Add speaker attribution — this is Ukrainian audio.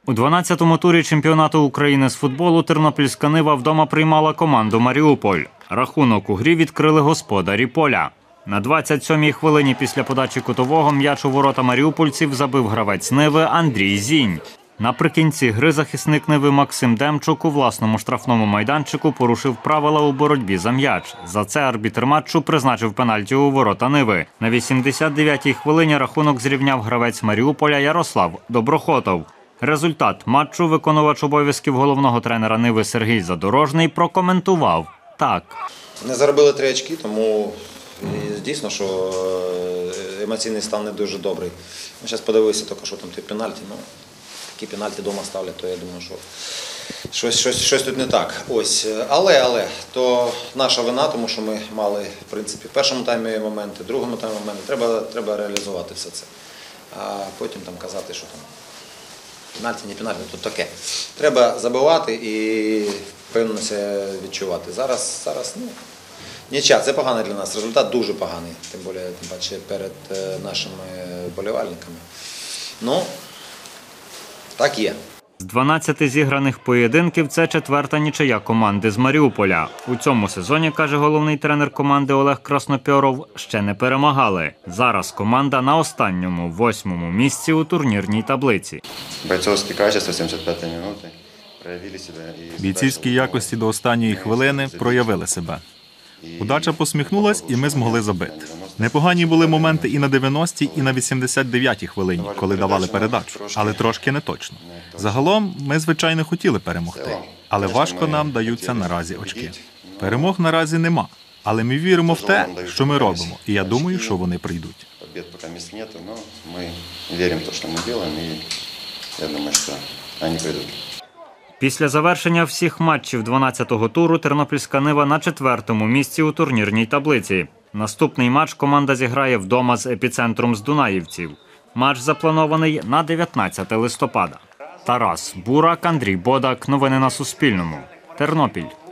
Speaker 1: У 12-му турі чемпіонату України з футболу тернопільська «Нива» вдома приймала команду «Маріуполь». Рахунок у грі відкрили господарі поля. На 27-й хвилині після подачі кутового м'яч у ворота маріупольців забив гравець «Ниви» Андрій Зінь. Наприкінці гри захисник «Ниви» Максим Демчук у власному штрафному майданчику порушив правила у боротьбі за м'яч. За це арбітр матчу призначив пенальті у ворота «Ниви». На 89-й хвилині рахунок зрівняв гравець Маріуполя Ярослав Доброхотов. Результат матчу виконувач обов'язків головного тренера «Ниви» Сергій Задорожний прокоментував так.
Speaker 2: Не заробили 3 очки, тому дійсно, що емоційний стан не дуже добрий. Зараз подивився тільки, що там ті пенальті. Такі пенальті вдома ставлять, то я думаю, що щось тут не так. Ось. Але то наша вина, тому що ми мали, в принципі, в першому таймі моменти, в другому таймі моменти. Треба реалізувати все це. А потім там казати, що там пенальті, не пенальті, тут таке. Треба забивати і впевнено себе відчувати. Зараз нічия, це погано для нас. Результат дуже поганий, тим більше перед нашими вболівальниками. Так є.
Speaker 1: З 12 зіграних поєдинків це 4-та нічия команди з Маріуполя. У цьому сезоні, каже головний тренер команди Олег Краснопьоров, ще не перемагали. Зараз команда на останньому, 8-му місці у турнірній таблиці.
Speaker 3: Бойцовські качества 75-ї минути проявили себе.
Speaker 4: Бійцівські якості до останньої хвилини проявили себе. Удача посміхнулась, і ми змогли забити. Непогані були моменти і на 90-й, і на 89-й хвилині, коли давали передачу, але трошки не точно. Загалом, ми, звичайно, хотіли перемогти, але важко нам даються наразі очки. Перемог наразі нема, але ми віримо в те, що ми робимо, і я думаю, що вони прийдуть.
Speaker 3: Побед поки місць немає, але ми віримо в те, що ми робимо, і я думаю, що вони прийдуть.
Speaker 1: Після завершення всіх матчів 12-го туру тернопільська «Нива» на 4-му місці у турнірній таблиці. Наступний матч команда зіграє вдома з «Епіцентром» з Дунаївців. Матч запланований на 19 листопада. Тарас Бурак, Андрій Бодак. Новини на Суспільному. Тернопіль.